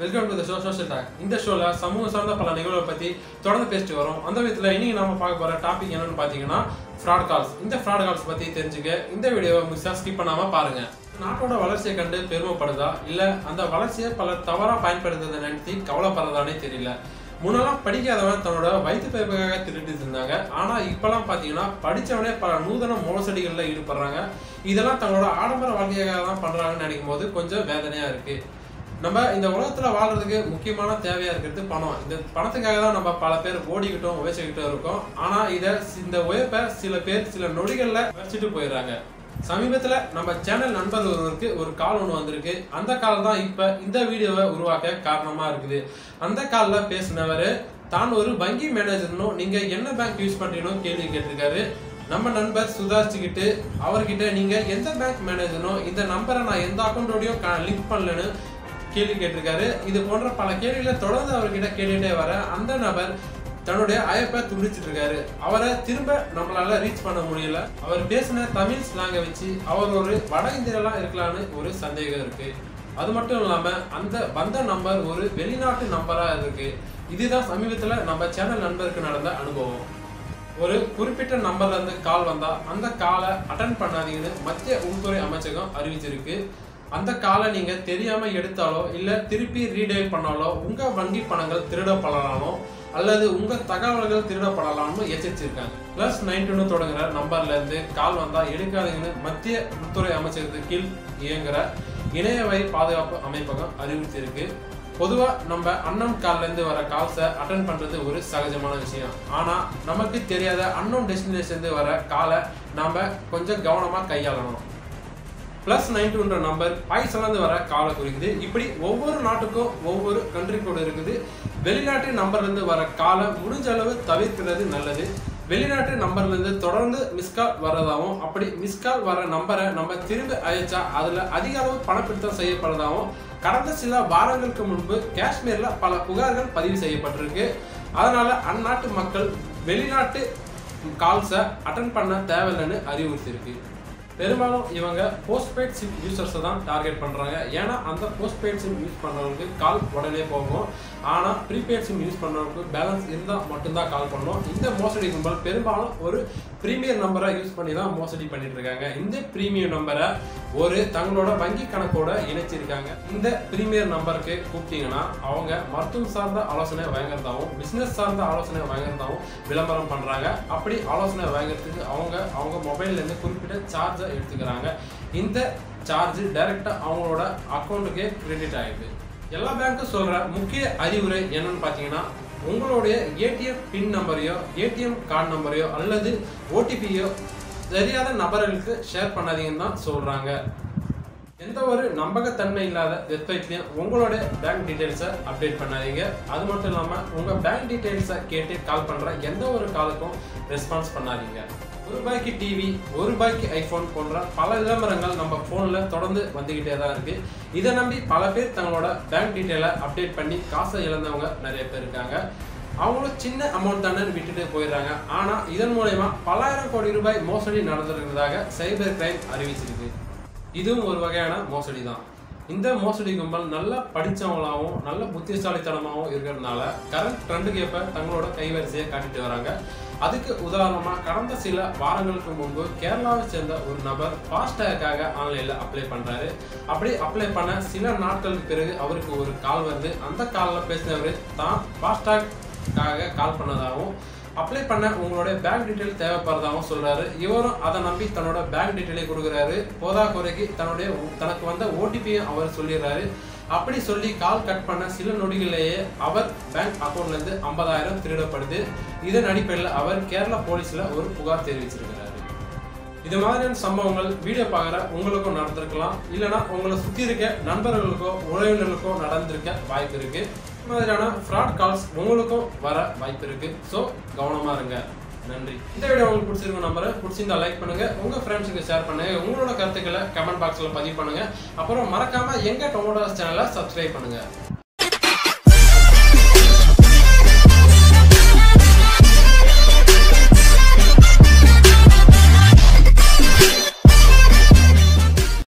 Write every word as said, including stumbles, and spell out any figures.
Welcome to the show social talk. இந்த ஷோல சமூக சார்ந்த பல நிகழ்வுகளை பத்தி தொடர்ந்து பேசிட்டு வரோம். அந்த விதத்துல இன்னைக்கு நாம பார்க்க போற டாபிக் என்னன்னு பாத்தீங்கன்னா ஃப்ராட் கால்ஸ். இந்த ஃப்ராட் கால்ஸ் பத்தி தெரிஞ்சுக்க இந்த வீடியோவை முழுசா ஸ்கிப் பண்ணாம பாருங்க. நாட்டோட வளர்ச்சியை கண்டு பெருமைப்படுதா இல்ல அந்த வளர்ச்சியை பல தவறா பயன்படுத்துறதை நினைத்து கவலைப்படுறதானே தெரியல. முன்னெல்லாம் படிக்காதவன் தன்னோட வயிற்று பிழைப்புக்காக திருட்டு இருந்தாங்க. ஆனா இப்பெல்லாம் பாத்தீங்கன்னா படிச்சவனே பல நூதன மோசடிகள்ல ஈடுபடுறாங்க. இதெல்லாம் தங்களோட ஆடம்பர வாழ்க்கையாக தான் பண்றாங்கன்னு நினைக்கும் போது கொஞ்சம் வேதனையா இருக்கு. நம்ம இந்த உலகத்துல வாழ்றதுக்கு முக்கியமான தேவையா இருக்கிறது பணம். இந்த பணத்துக்காக தான் நம்ம பல பேர் ஓடிக்கிட்டோம் உழைச்சிக்கிட்டும் இருக்கோம். ஆனா இதை இந்த உழைப்பை சில பேர் சில நொடிகள்ல வச்சுட்டு போயிடுறாங்க. சமீபத்துல நம்ம சேனல் நண்பர் ஒருவருக்கு ஒரு கால் ஒன்று வந்திருக்கு. அந்த கால் தான் இப்ப இந்த வீடியோவை உருவாக்க காரணமா இருக்குது. அந்த கால்ல பேசினவர் தான் ஒரு வங்கி மேனேஜர்னும் நீங்க என்ன பேங்க் யூஸ் பண்றீங்கன்னு கேள்வி கேட்டிருக்காரு. நம்ம நண்பர் சுதாரிச்சுக்கிட்டு அவர்கிட்ட நீங்க எந்த பேங்க் மேனேஜர்னோ இந்த நம்பரை நான் எந்த அக்கௌண்டோடையும் லிங்க் பண்ணலன்னு கேள்வி கேட்டிருக்காரு. இது போன்ற பல கேள்விகளை தொடர்ந்து அவர்கிட்ட கேட்டுட்டே வர அந்த நபர் தன்னுடைய அழைப்பை துண்டிச்சிட்டு இருக்காரு. அவரை திரும்ப நம்மளால ரீச் பண்ண முடியல. அவர் பேசின தமிழ் ஸ்லாங்கை வச்சு அவர் ஒரு வட இந்தியெல்லாம் இருக்கலான்னு ஒரு சந்தேகம் இருக்கு. அது மட்டும் இல்லாம அந்த வந்த நம்பர் ஒரு வெளிநாட்டு நம்பரா இருக்கு. இதுதான் சமீபத்துல நம்ம சேனல் நண்பருக்கு நடந்த அனுபவம். ஒரு குறிப்பிட்ட நம்பர்ல இருந்து கால் வந்தா அந்த காலை அட்டன் பண்ணாதீங்கன்னு மத்திய உள்துறை அமைச்சகம் அறிவிச்சிருக்கு. அந்த காலை நீங்க தெரியாம எடுத்தாலோ இல்ல திருப்பி ரீடைல் பண்ணாலோ உங்க வங்கி பணங்கள் திருடப்படலாமோ அல்லது உங்க தகவல்கள் திருடப்படலாம்னு எச்சரிச்சிருக்காங்க. பிளஸ் நைன்டீன் தொடங்குற நம்பர்ல இருந்து கால் வந்தா எடுக்காதீங்கன்னு மத்திய உள்துறை அமைச்சகத்துக்கு கீழ் இயங்குற இணையவழி பாதுகாப்பு அமைப்பகம் அறிவித்திருக்கு. பொதுவா நம்ம அன்னோன் கால்ல இருந்து வர கால்ஸை அட்டன் பண்றது ஒரு சகஜமான விஷயம். ஆனா நமக்கு தெரியாத அன்னோன் டெஸ்டினேஷன் இருந்து வர காலை நாம கொஞ்சம் கவனமா கையாளணும். பிளஸ் நைன்டீன்ற நம்பர் பாகிஸ்தான்ல வர காலை குறிக்குது. இப்படி ஒவ்வொரு நாட்டுக்கும் ஒவ்வொரு கண்ட்ரி கோடு இருக்குது. வெளிநாட்டு நம்பர்ல இருந்து வர காலை முடிஞ்ச அளவு தவிர்க்கிறது நல்லது. வெளிநாட்டு நம்பர்ல இருந்து தொடர்ந்து மிஸ்கால் வர்றதாகவும் அப்படி மிஸ்கால் வர நம்பரை நம்ம திரும்ப அழைச்சா அதுல அதிக அளவு பணப்பிடித்தம் செய்யப்படுறதாகவும் கடந்த சில வாரங்களுக்கு முன்பு காஷ்மீர்ல பல புகார்கள் பதிவு செய்யப்பட்டிருக்கு. அதனால அந்நாட்டு மக்கள் வெளிநாட்டு கால்ஸை அட்டன் பண்ண தேவையில்லைன்னு அறிவுறுத்திருக்கு. பெரும்பாலும் இவங்க போஸ்ட்பெய்ட் சிம் யூசர்ஸை தான் டார்கெட் பண்ணுறாங்க. ஏன்னா அந்த போஸ்ட்பெய்ட் சிம் யூஸ் பண்ணுறவங்களுக்கு கால் உடனே போகும். ஆனால் ப்ரீபெய்ட் சிம் யூஸ் பண்ணுறவங்களுக்கு பேலன்ஸ் இருந்தால் மட்டும்தான் கால் பண்ணணும். இந்த மோசடி கும்பல் பெரும்பாலும் ஒரு ப்ரீமியம் நம்பரை யூஸ் பண்ணி தான் மோசடி பண்ணிட்டு இருக்காங்க. இந்த ப்ரீமியம் நம்பரை ஒரு தங்களோட வங்கி கணக்கோட இணைச்சிருக்காங்க. இந்த ப்ரீமியம் நம்பருக்கு கூப்பிட்டீங்கன்னா அவங்க மருத்துவம் சார்ந்த ஆலோசனை வழங்குறதாகவும் பிஸ்னஸ் சார்ந்த ஆலோசனை வழங்குறதாகவும் விளம்பரம் பண்ணுறாங்க. அப்படி ஆலோசனை வழங்குறதுக்கு அவங்க அவங்க மொபைல்லேருந்து குறிப்பிட்ட சார்ஜ் எடுத்துக்கிறாங்க. இந்த சார்ஜ் டைரக்டா அவங்களோட அக்கௌண்ட்டுக்கே கிரெடிட் ஆயிடுது. எல்லா பேங்க்கும் சொல்ற முக்கிய அறிவுரை என்னன்னு பாத்தீங்கன்னா உங்களுடைய ஏடிஎம் பின் நம்பரையோ ஏடிஎம் கார்டு நம்பரையோ அல்லது ஓடிபியோ தெரியாத நபர்களுக்கு ஷேர் பண்ணாதீங்கன்னு தான் சொல்றாங்க. எந்த ஒரு நம்பகத்தன்மை இல்லாத வெப்சைட்லையும் உங்களோட பேங்க் டீட்டெயில்ஸை அப்டேட் பண்ணாதீங்க. அது மட்டும் இல்லாமல் உங்கள் பேங்க் டீட்டெயில்ஸை கேட்டு கால் பண்ணுற எந்த ஒரு காலுக்கும் ரெஸ்பான்ஸ் பண்ணாதீங்க. ஒரு ரூபாய்க்கு டிவி ஒரு ரூபாய்க்கு ஐஃபோன் போன்ற பல விளம்பரங்கள் நம்ம ஃபோனில் தொடர்ந்து வந்துக்கிட்டே தான் இருக்குது. இதை நம்பி பல பேர் தங்களோட பேங்க் டீட்டெயிலை அப்டேட் பண்ணி காசை இழந்தவங்க நிறைய பேர் இருக்காங்க. அவங்களும் சின்ன அமௌண்ட் தானே விட்டுட்டு போயிடுறாங்க. ஆனால் இதன் மூலயமா பல்லாயிரம் கோடி ரூபாய் மோசடி நடந்திருக்கிறதாக சைபர் கிரைம் அறிவிச்சிருக்கு. இதுவும் ஒரு வகையான மோசடி தான். இந்த மோசடி கும்பல் நல்லா படித்தவங்களாகவும் நல்ல புத்திசாலித்தனமாகவும் இருக்கிறதுனால கரண்ட் ட்ரெண்டுக்கு ஏற்ப தங்களோட கைவரிசையை காட்டிட்டு வராங்க. அதுக்கு உதாரணமாக கடந்த சில வாரங்களுக்கு முன்பு கேரளாவை சேர்ந்த ஒரு நபர் ஃபாஸ்டேக்காக ஆன்லைனில் அப்ளை பண்ணுறாரு. அப்படி அப்ளை பண்ண சில நாட்களுக்கு பிறகு அவருக்கு ஒரு கால் வருது. அந்த காலில் பேசினவர் தான் ஃபாஸ்டேக்காக கால் பண்ணதாகவும் அப்ளை பண்ண உங்களுடைய பேங்க் டீட்டெயில் தேவைப்படுறதாகவும் சொல்றாரு. இவரும் அதை நம்பி தன்னோட பேங்க் டீட்டெயிலை கொடுக்குறாரு. போதா குறைக்கு தன்னுடைய தனக்கு வந்த ஓடிபியும் அவர் சொல்லிடுறாரு. அப்படி சொல்லி கால் கட் பண்ண சில நொடிகளிலேயே அவர் பேங்க் அக்கௌண்ட்ல இருந்து ஐம்பதாயிரம் திருடப்படுது. இதன் அடிப்படையில் அவர் கேரளா போலீஸ்ல ஒரு புகார் தெரிவிச்சிருக்கிறாரு. இது மாதிரியான சம்பவங்கள் வீடியோ பார்க்குற உங்களுக்கும் நடந்திருக்கலாம். இல்லைன்னா உங்களை சுற்றி இருக்க நண்பர்களுக்கோ உறவினர்களுக்கோ நடந்திருக்க வாய்ப்பு இருக்கு. இந்த மாதிரியான ஃப்ராட் கால்ஸ் உங்களுக்கும் வர வாய்ப்பு இருக்கு. ஸோ கவனமா இருங்க. நன்றி. இந்த வீடியோ உங்களுக்கு பிடிச்சிருக்கும் நம்பரை பிடிச்சிருந்தா லைக் பண்ணுங்க, உங்க ஃப்ரெண்ட்ஸுக்கு ஷேர் பண்ணுங்க, உங்களோட கருத்துக்களை கமெண்ட் பாக்ஸ்ல பதிவு பண்ணுங்க. அப்புறம் மறக்காம எங்க டொமோட்டோஸ் சேனலை சப்ஸ்கிரைப் பண்ணுங்க.